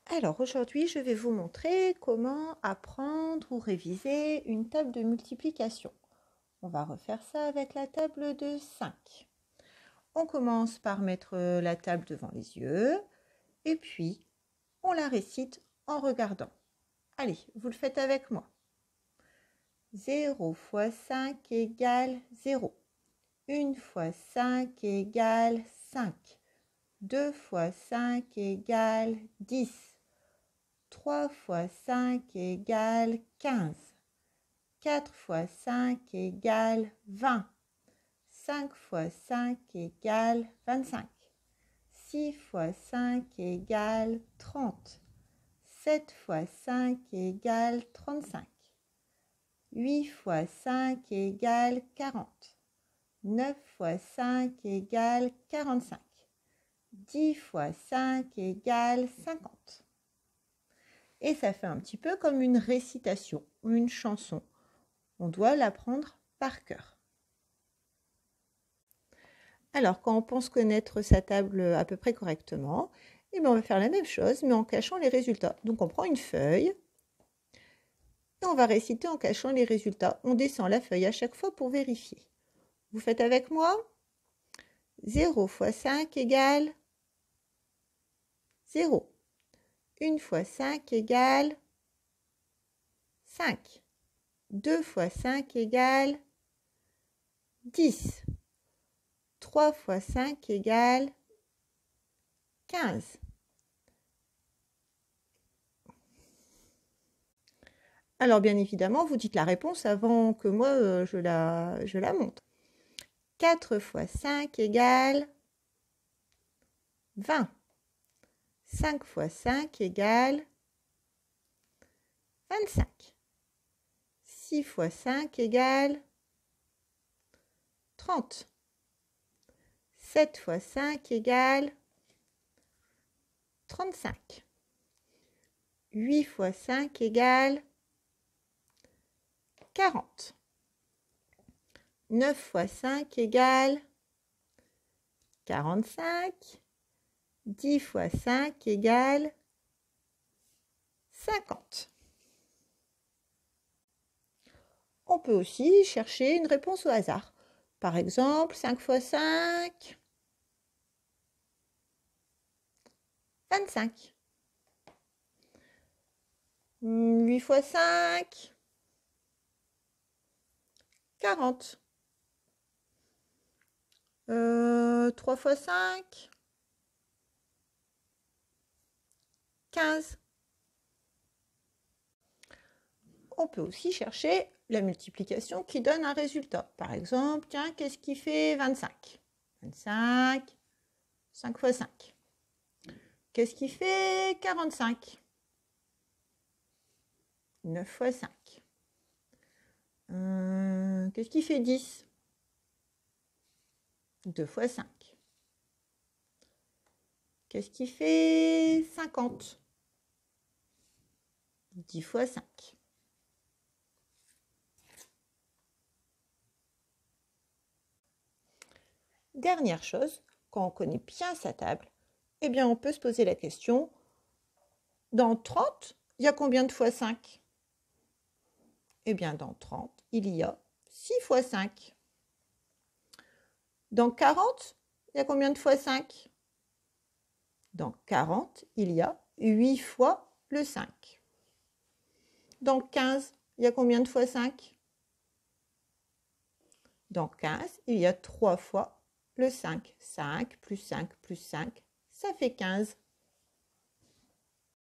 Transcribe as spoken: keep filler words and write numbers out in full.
Alors aujourd'hui, je vais vous montrer comment apprendre ou réviser une table de multiplication. On va refaire ça avec la table de cinq. On commence par mettre la table devant les yeux et puis on la récite en regardant. Allez, vous le faites avec moi. zéro fois cinq égale zéro. une fois cinq égale cinq. deux fois cinq égale dix. trois fois cinq égale quinze. quatre fois cinq égale vingt. cinq fois cinq égale vingt-cinq. six fois cinq égale trente. sept fois cinq égale trente-cinq. huit fois cinq égale quarante. neuf fois cinq égale quarante-cinq. dix fois cinq égale cinquante. Et ça fait un petit peu comme une récitation ou une chanson. On doit l'apprendre par cœur. Alors, quand on pense connaître sa table à peu près correctement, eh bien, on va faire la même chose, mais en cachant les résultats. Donc, on prend une feuille et on va réciter en cachant les résultats. On descend la feuille à chaque fois pour vérifier. Vous faites avec moi? zéro fois cinq égale zéro. une fois cinq égale cinq. deux fois cinq égale dix. trois fois cinq égale quinze. Alors, bien évidemment, vous dites la réponse avant que moi, euh, je, la, je la montre. quatre fois cinq égale vingt. cinq fois cinq égale vingt-cinq. six fois cinq égale trente. sept fois cinq égale trente-cinq. huit fois cinq égale quarante. neuf fois cinq égale quarante-cinq. dix fois cinq égale cinquante. On peut aussi chercher une réponse au hasard. Par exemple, cinq fois cinq, vingt-cinq. huit fois cinq, quarante. Euh, trois fois cinq, quinze. On peut aussi chercher la multiplication qui donne un résultat. Par exemple, tiens, qu'est-ce qui fait vingt-cinq? vingt-cinq, cinq fois cinq. Qu'est-ce qui fait quarante-cinq? neuf fois cinq. Euh, qu'est-ce qui fait dix? deux fois cinq. Qu'est-ce qui fait cinquante? dix fois cinq. Dernière chose, quand on connaît bien sa table, eh bien on peut se poser la question, dans trente, il y a combien de fois cinq? Eh bien dans trente, il y a six fois cinq. Dans quarante, il y a combien de fois cinq? Dans quarante, il y a huit fois le cinq. Dans quinze, il y a combien de fois cinq? Dans quinze, il y a trois fois le cinq. cinq plus cinq plus cinq, ça fait quinze.